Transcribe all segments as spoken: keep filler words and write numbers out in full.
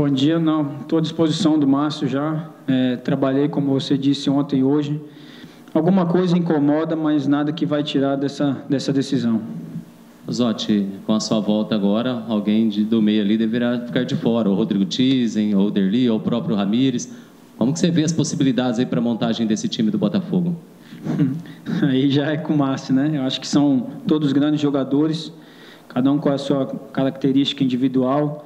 Bom dia, não, estou à disposição do Márcio já, é, trabalhei, como você disse, ontem e hoje. Alguma coisa incomoda, mas nada que vai tirar dessa, dessa decisão. Zotti, com a sua volta agora, alguém de, do meio ali deverá ficar de fora, o Rodrigo Tizen, ou o Derli, ou o próprio Ramires. Como que você vê as possibilidades aí para a montagem desse time do Botafogo? Aí já é com o Márcio, né? Eu acho que são todos grandes jogadores, cada um com a sua característica individual.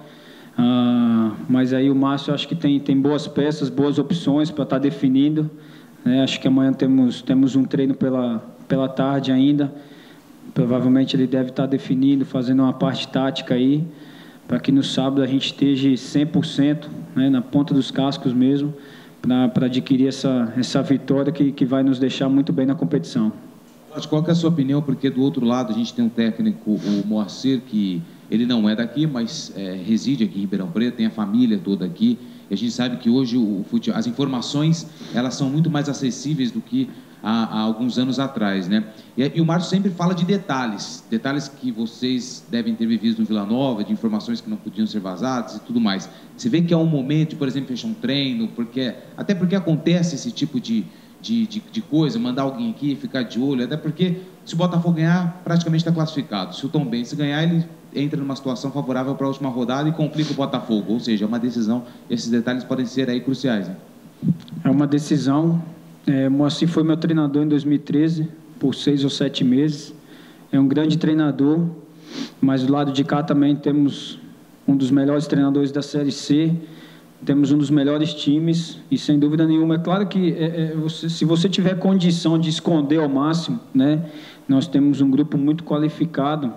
Ah, mas aí o Márcio acho que tem, tem boas peças, boas opções para estar definindo, né? Acho que amanhã temos, temos um treino pela, pela tarde ainda. Provavelmente ele deve estar definindo, fazendo uma parte tática aí, para que no sábado a gente esteja cem por cento, né, na ponta dos cascos mesmo, para adquirir essa, essa vitória que, que vai nos deixar muito bem na competição. Qual que é a sua opinião? Porque do outro lado a gente tem um técnico, o Moacir, que ele não é daqui, mas é, reside aqui em Ribeirão Preto, tem a família toda aqui. E a gente sabe que hoje o futebol, as informações elas são muito mais acessíveis do que há, há alguns anos atrás, né? E, e o Márcio sempre fala de detalhes, detalhes que vocês devem ter vivido no Vila Nova, de informações que não podiam ser vazadas e tudo mais. Você vê que é um momento de, por exemplo, fechar um treino, porque, até porque acontece esse tipo de, de, de, de coisa, mandar alguém aqui, ficar de olho, até porque se o Botafogo ganhar, praticamente está classificado. Se o Tombense ganhar, ele entra numa situação favorável para a última rodada e complica o Botafogo, ou seja, é uma decisão, esses detalhes podem ser aí cruciais, né? É uma decisão, é, Moacir foi meu treinador em dois mil e treze, por seis ou sete meses, é um grande treinador, mas do lado de cá também temos um dos melhores treinadores da Série C, temos um dos melhores times, e sem dúvida nenhuma, é claro que é, é, você, se você tiver condição de esconder ao máximo, né, nós temos um grupo muito qualificado,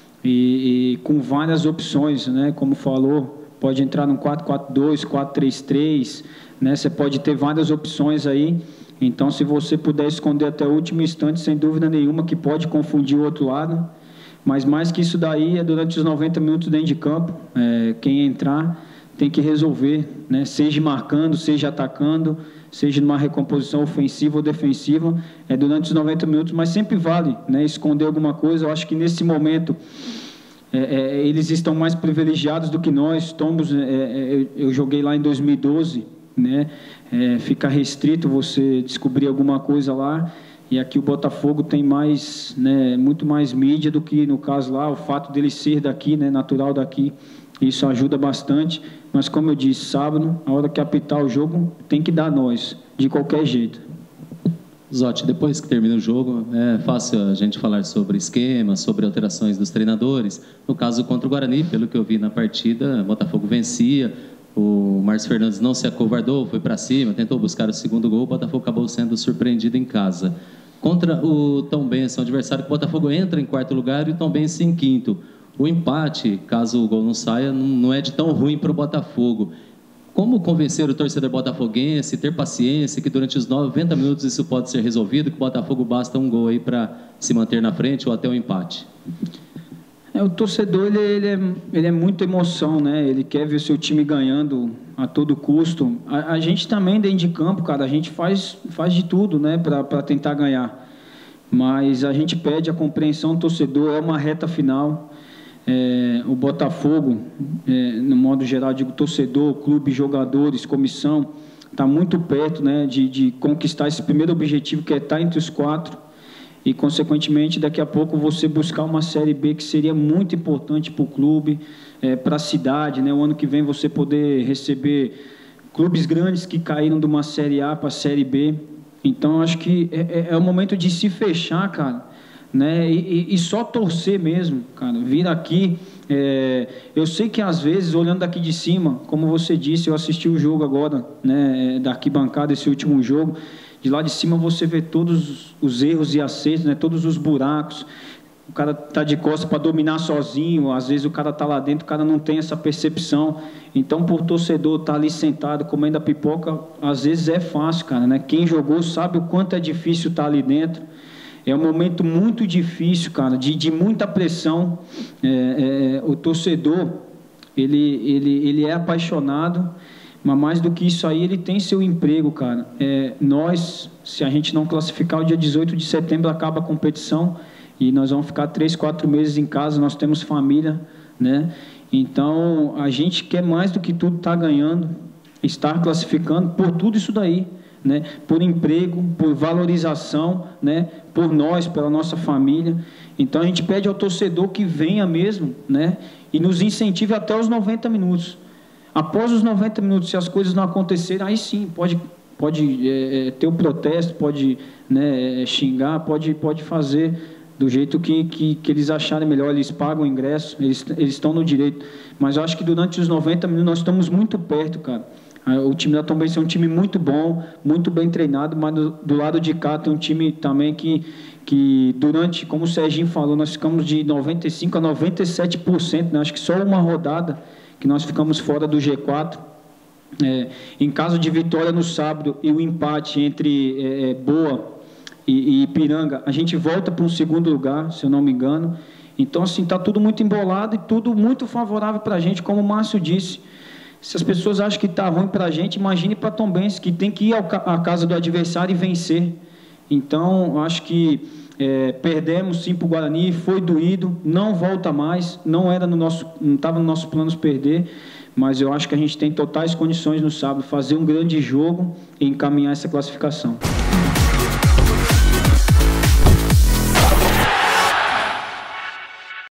E, e com várias opções, né? Como falou, pode entrar no quatro quatro dois, quatro três três, né? Você pode ter várias opções aí. Então, se você puder esconder até o último instante, sem dúvida nenhuma que pode confundir o outro lado. Mas mais que isso daí, é durante os noventa minutos dentro de campo, é, quem entrar tem que resolver, né? Seja marcando, seja atacando, seja numa recomposição ofensiva ou defensiva, é durante os noventa minutos, mas sempre vale, né, esconder alguma coisa. Eu acho que nesse momento é, é, eles estão mais privilegiados do que nós. Tombos, é, é, eu joguei lá em dois mil e doze, né, é, fica restrito você descobrir alguma coisa lá, e aqui o Botafogo tem mais, né, muito mais mídia do que no caso lá, o fato dele ser daqui, né, natural daqui. Isso ajuda bastante, mas como eu disse, sábado, a hora que apitar o jogo, tem que dar nós, de qualquer jeito. Zotti, depois que termina o jogo, é fácil a gente falar sobre esquema, sobre alterações dos treinadores. No caso contra o Guarani, pelo que eu vi na partida, o Botafogo vencia, o Márcio Fernandes não se acovardou, foi para cima, tentou buscar o segundo gol, o Botafogo acabou sendo surpreendido em casa. Contra o Tombense, um adversário que o Botafogo entra em quarto lugar e o Tombense em quinto. O empate, caso o gol não saia, não é de tão ruim para o Botafogo. Como convencer o torcedor botafoguense, ter paciência, que durante os noventa minutos isso pode ser resolvido, que o Botafogo basta um gol aí para se manter na frente ou até o empate? É, o torcedor, ele, ele, é, ele é muita emoção, né? Ele quer ver o seu time ganhando a todo custo. A, a gente também, dentro de campo, cara, a gente faz, faz de tudo, né, para tentar ganhar. Mas a gente pede a compreensão do torcedor, é uma reta final. É, o Botafogo, é, no modo geral, digo torcedor, clube, jogadores, comissão, está muito perto, né, de, de conquistar esse primeiro objetivo, que é estar entre os quatro, e, consequentemente, daqui a pouco você buscar uma Série B que seria muito importante para o clube, é, para a cidade, né, o ano que vem você poder receber clubes grandes que caíram de uma Série A para a Série B. Então, acho que é, é, é o momento de se fechar, cara, né? E, e só torcer mesmo, cara, vir aqui, é, eu sei que às vezes, olhando daqui de cima, como você disse, eu assisti o jogo agora, né, da arquibancada, esse último jogo, de lá de cima você vê todos os erros e acertos, né, todos os buracos, o cara tá de costas para dominar sozinho, às vezes o cara tá lá dentro, o cara não tem essa percepção. Então, por torcedor estar tá ali sentado comendo a pipoca, às vezes é fácil, cara, né? Quem jogou sabe o quanto é difícil estar tá ali dentro. É um momento muito difícil, cara, de, de muita pressão. É, é, o torcedor, ele, ele, ele é apaixonado, mas mais do que isso aí, ele tem seu emprego, cara. É, nós, se a gente não classificar, o dia dezoito de setembro acaba a competição e nós vamos ficar três, quatro meses em casa, nós temos família, né? Então, a gente quer mais do que tudo estar ganhando, estar classificando por tudo isso daí, né? Por emprego, por valorização, né? Por nós, pela nossa família. Então, a gente pede ao torcedor que venha mesmo, né? E nos incentive até os noventa minutos. Após os noventa minutos, se as coisas não acontecerem, aí sim, pode, pode é, ter um protesto, pode, né, xingar, pode, pode fazer do jeito que, que, que eles acharem melhor. Eles pagam o ingresso, eles, eles estão no direito. Mas eu acho que durante os noventa minutos nós estamos muito perto, cara. O time da Tombense é um time muito bom, muito bem treinado, mas do, do lado de cá tem um time também que, que durante, como o Serginho falou, nós ficamos de noventa e cinco por cento a noventa e sete por cento, né? Acho que só uma rodada que nós ficamos fora do G quatro. É, em caso de vitória no sábado e o empate entre é, Boa e, e Ipiranga, a gente volta para um segundo lugar, se eu não me engano. Então, assim, está tudo muito embolado e tudo muito favorável para a gente, como o Márcio disse. Se as pessoas acham que está ruim para a gente, imagine para a Tombense, que tem que ir à casa do adversário e vencer. Então, acho que é, perdemos sim para o Guarani, foi doído, não volta mais, não era no nosso, não estava no nosso planos perder, mas eu acho que a gente tem totais condições no sábado, fazer um grande jogo e encaminhar essa classificação.